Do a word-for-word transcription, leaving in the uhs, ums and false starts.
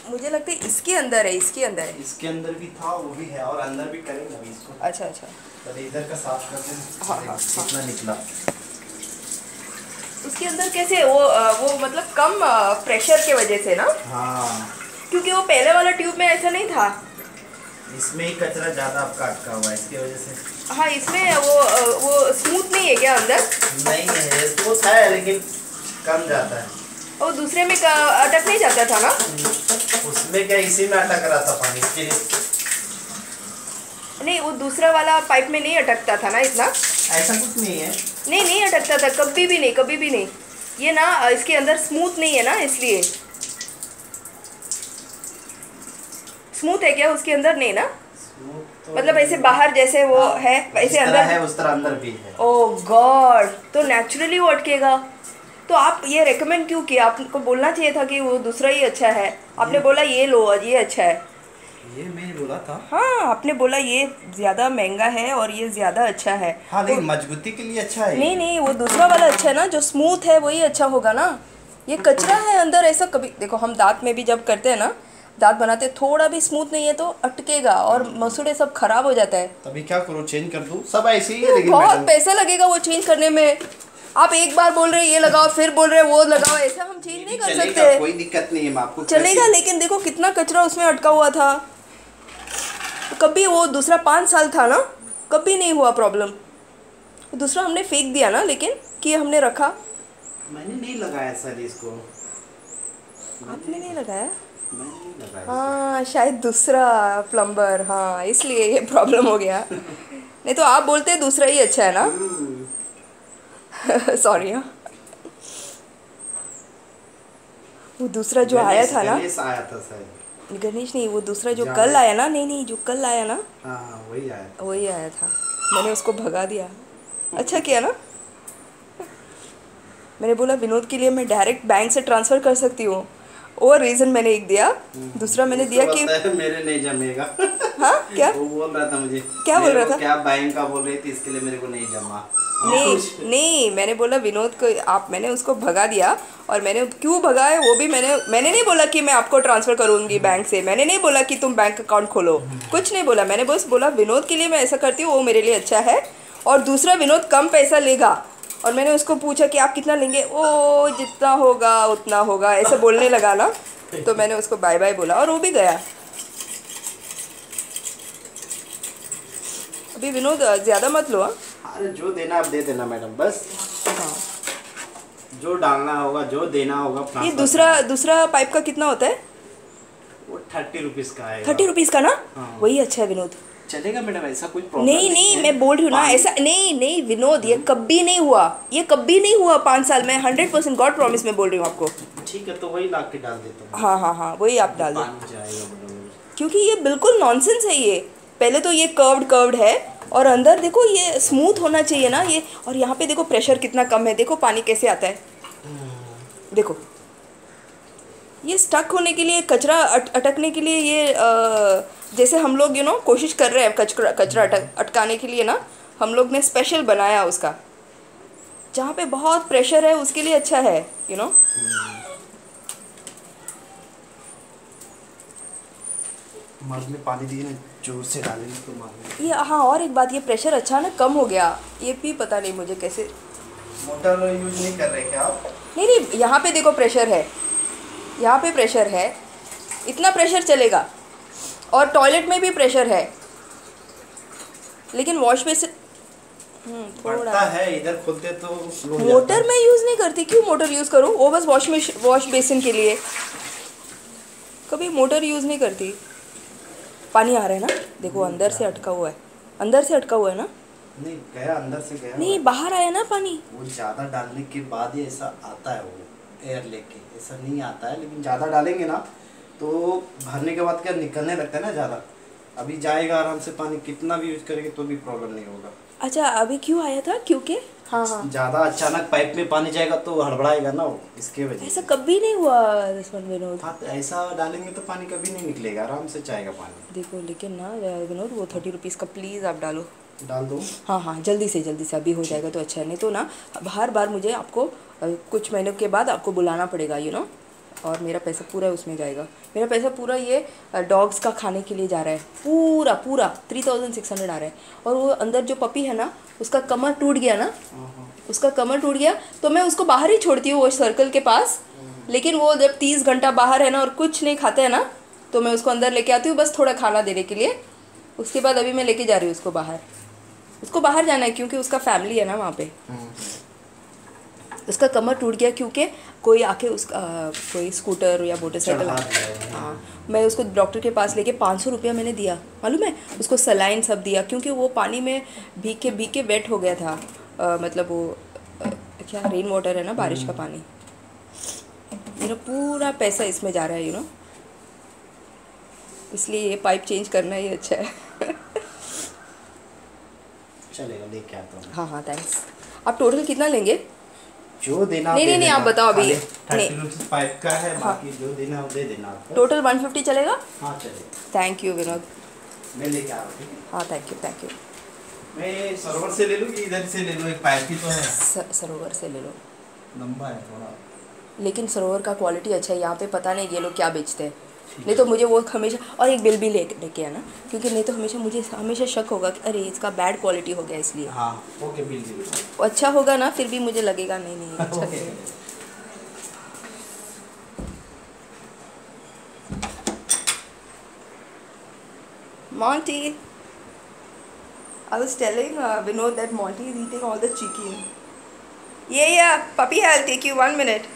मुझे लगता है इसके अंदर है, इसके अंदर है। इसके अंदर भी था, वो भी है, और अंदर भी करेंगे अभी इसको। अच्छा अच्छा, पहले इधर का साफ करते हैं। हाँ हाँ कितना निकला उसके अंदर कैसे वो वो मतलब कम प्रेशर के वजह से ना। हाँ, क्योंकि वो पहले वाला ट्यूब में ऐसा नहीं था। इसमें ही कचरा ज़्यादा आपका अटका हुआ है इसकी वजह से। हाँ, इसमें वो वो स्मूथ नहीं है क्या अंदर? नहीं है, स्मूथ है लेकिन कम जाता है। और दूसरे में अटक नहीं जाता था ना? उसमें क्या, इसी में अटक रहा था पानी इसके लिए। नहीं, वो दूसरा वाला पाइप में नहीं अटकता था ना इतना? ऐसा कुछ नहीं है। नहीं नहीं अटकता था, कभी भी नहीं, कभी भी नहीं। ये ना इसके अंदर स्मूथ नहीं है ना, इसलिए। स्मूथ है क्या उसके अंदर? नहीं ना, तो मतलब ऐसे बाहर जैसे वो हाँ, है वैसे अंदर है, उस तरह अंदर भी है। ओह गॉड, तो नेचुरली वो अटकेगा। तो आप ये रेकमेंड क्यों किया? आपको बोलना चाहिए था कि वो दूसरा ही अच्छा है। आपने बोला ये लो, ये अच्छा है। ये मैंने बोला था। हाँ, आपने बोला ये ज़्यादा महंगा है और ये ज़्यादा अच्छा है। हाँ, लेकिन मजबूती के लिए अच्छा है। नहीं नहीं, वो दूसरा वाला अच्छा है ना, जो स्मूथ है वही अच्छा होगा ना। ये कचरा है अंदर, ऐसा कभी देखो हम दांत में भी जब करते हैं ना, दांत बनाते, थोड़ा भी स्मूथ नहीं है तो अटकेगा और मसूड़े सब खराब हो जाता है। तभी क्या करो, चेंज कर दूं? सब ऐसे ही है लेकिन बहुत पैसा लगेगा वो चेंज करने में। आप एक बार बोल रहे ये लगाओ, फिर बोल रहे वो लगाओ, ऐसा हम चेंज नहीं कर सकते। कोई दिक्कत नहीं है, मैं आपको चलेगा, लेकिन देखो कितना कचरा उसमें अटका हुआ था। तो कभी वो दूसरा पाँच साल था ना, कभी नहीं हुआ प्रॉब्लम। दूसरा हमने फेंक दिया ना, लेकिन कि हमने रखा। मैंने नहीं लगाया सर इसको। आपने नहीं लगाया? मैंने नहीं लगाया। हाँ, शायद दूसरा प्लम्बर, हाँ इसलिए ये प्रॉब्लम हो गया। नहीं तो आप बोलते दूसरा ही अच्छा है ना। सॉरी। हाँ, वो दूसरा जो आया था ना, गणेश आया था सर। गणेश नहीं, वो दूसरा जो कल आया ना, नहीं नहीं जो कल आया ना, हाँ वही आया था। वही आया था। मैंने उसको भगा दिया। अच्छा किया ना। मैंने बोला विनोद के लिए मैं डायरेक्ट बैंक से ट्रांसफ़र कर सकती हूँ, और रीज़न मैंने एक दिया। दूसरा मैंने दिया कि मेरे नहीं जमेगा। हाँ क्या? वो बोल रहा था मुझे। क्या बोल रहा था? क्या बैंक का बोल रही थी, इसके लिए मेरे को नहीं जमा। नहीं नहीं, मैंने बोला विनोद को आप, मैंने उसको भगा दिया। और मैंने क्यों भगाया वो भी मैंने मैंने नहीं बोला कि मैं आपको ट्रांसफ़र करूँगी बैंक से। मैंने नहीं बोला कि तुम बैंक अकाउंट खोलो, कुछ नहीं बोला। मैंने बस बोला विनोद के लिए मैं ऐसा करती हूँ, वो मेरे लिए अच्छा है। और दूसरा, विनोद कम पैसा लेगा। और मैंने उसको पूछा कि आप कितना लेंगे? ओ जितना होगा उतना होगा, ऐसे बोलने लगा ना, तो मैंने उसको बाय बाय बोला और वो भी गया। अभी विनोद ज़्यादा मत लो। अरे जो देना आप दे देना मैडम, बस। हाँ, जो डालना होगा, जो देना होगा। ये दूसरा दूसरा पाइप का कितना होता है? वो थर्टी रुपीज़ का है। थर्टी रुपीज़ का ना? हाँ। वही अच्छा है विनोद। चलेगा मैडम, ऐसा कोई प्रॉब्लम नहीं नहीं, मैं बोल रही हूँ ना, ऐसा नहीं नहीं विनोद, ये कभी नहीं हुआ, ये कभी नहीं हुआ पाँच साल में। हंड्रेड परसेंट गॉड प्रॉमिस में बोल रही हूँ आपको। ठीक है, तो वही ला के डाल देता हूँ। हाँ हाँ हाँ, वही आप डाल दो, जाएगा। क्योंकि ये बिल्कुल नॉनसेंस है ये। पहले तो ये कर्व्ड कर्व्ड है, और अंदर देखो ये स्मूथ होना चाहिए ना ये। और यहाँ पे देखो प्रेशर कितना कम है, देखो पानी कैसे आता है, देखो। ये स्टक होने के लिए, कचरा अट, अटकने के लिए, ये आ, जैसे हम लोग यू नो कोशिश कर रहे हैं कचरा कचरा अटक अटकाने के लिए ना, हम लोग ने स्पेशल बनाया उसका। जहाँ पे बहुत प्रेशर है उसके लिए अच्छा है, यू नो। मग में पानी दिए ना, जोर से डालेंगे तो मग में। ये हाँ, और एक बात, ये प्रेशर अचानक कम हो गया, ये भी पता नहीं मुझे कैसे। मोटर यूज नहीं कर रहे क्या आप? नहीं नहीं, यहाँ पे देखो प्रेशर है, यहाँ पे प्रेशर है, इतना प्रेशर चलेगा। और टॉयलेट में भी प्रेशर है, लेकिन वॉश बेसिन थोड़ा है, इधर खोलते तो मोटर में यूज़ नहीं करती। क्यों मोटर यूज़ करूँ? वो बस वॉश में वॉश बेसिन के लिए, कभी मोटर यूज़ नहीं करती। पानी आ रहा है ना, देखो अंदर से अटका हुआ है, अंदर से अटका हुआ है ना। नहीं गया, अंदर से गया नहीं, बाहर आया ना पानी। वो ज़्यादा डालने के बाद ही ऐसा आता है, वो एयर लेके ऐसा नहीं आता है। लेकिन ज़्यादा डालेंगे ना तो भरने के बाद क्या निकलने लगता है ना ज़्यादा। अभी जाएगा आराम से पानी, कितना भी यूज करेंगे तो भी प्रॉब्लम नहीं होगा। अच्छा, अभी क्यों आया था? क्योंकि हाँ हाँ, ज़्यादा अचानक पाइप में पानी जाएगा तो हड़बड़ाएगा ना वो, इसके वजह। ऐसा कभी नहीं हुआ रिस्पॉन्ड विनोद। हाँ, तो ऐसा डालेंगे तो पानी कभी नहीं निकलेगा, आराम से जाएगा पानी। देखो लेकिन ना विनोद, वो थर्टी रुपीज़ का प्लीज़ आप डालो। डाल दो। हाँ हाँ, जल्दी से जल्दी से, अभी हो जाएगा तो अच्छा है। नहीं तो ना हर बार मुझे आपको कुछ महीनों के बाद आपको बुलाना पड़ेगा, यू नो, और मेरा पैसा पूरा उसमें जाएगा। मेरा पैसा पूरा ये डॉग्स का खाने के लिए जा रहा है, पूरा पूरा थ्री थाउजेंड सिक्स हंड्रेड आ रहा है। और वो अंदर जो पपी है ना, उसका कमर टूट गया ना, उसका कमर टूट गया तो मैं उसको बाहर ही छोड़ती हूँ वो सर्कल के पास। लेकिन वो जब तीस घंटा बाहर है ना और कुछ नहीं खाते हैं ना, तो मैं उसको अंदर लेके आती हूँ बस थोड़ा खाना देने के लिए। उसके बाद अभी मैं लेके जा रही हूँ उसको बाहर। उसको बाहर जाना है क्योंकि उसका फैमिली है ना वहाँ पे। उसका कमर टूट गया क्योंकि कोई आके उसका कोई स्कूटर या मोटरसाइकिल, हाँ, मैं उसको डॉक्टर के पास लेके पाँच सौ रुपया मैंने दिया, मालूम है। उसको सलाइन सब दिया क्योंकि वो पानी में भीग के भीग के वेट हो गया था। आ, मतलब वो आ, क्या रेन वाटर है ना, बारिश का पानी। मेरा पूरा पैसा इसमें जा रहा है, यू नो, इसलिए ये पाइप चेंज करना ही अच्छा है। चलेगा, लेके आता हूँ। हाँ हाँ थैंक्स। आप टोटल कितना लेंगे? जो देना नहीं नहीं नहीं आप बताओ अभी। थर्टी रुपीज पाइप का है, बाकी जो देना वो दे देना आपको। टोटल वन फिफ्टी चलेगा? हाँ चलेगा। Thank you Vinod. मैं लेके आ रहा हूँ, ठीक है? हाँ थैंक यू थैंक यू। मैं सरोवर से ले लूँ कि इधर से ले लूँ? एक पाइप ही तो है। सरोवर से ले लो, लंबा है थोड़ा, लेकिन सरोवर का क्वालिटी अच्छा है। यहाँ पे पता नहीं ये लोग क्या बेचते हैं। नहीं तो मुझे वो हमेशा, और एक बिल भी ले लेके आना, क्योंकि नहीं तो हमेशा मुझे हमेशा शक होगा कि अरे इसका बैड क्वालिटी हो गया, इसलिए। हाँ ओके, बिल दे दो। अच्छा होगा ना, फिर भी मुझे लगेगा नहीं नहीं अच्छा नहीं है। Monty, I was telling uh, Vinod that Monty is eating all the chicken. Yeah, yeah, puppy, I'll take you one minute.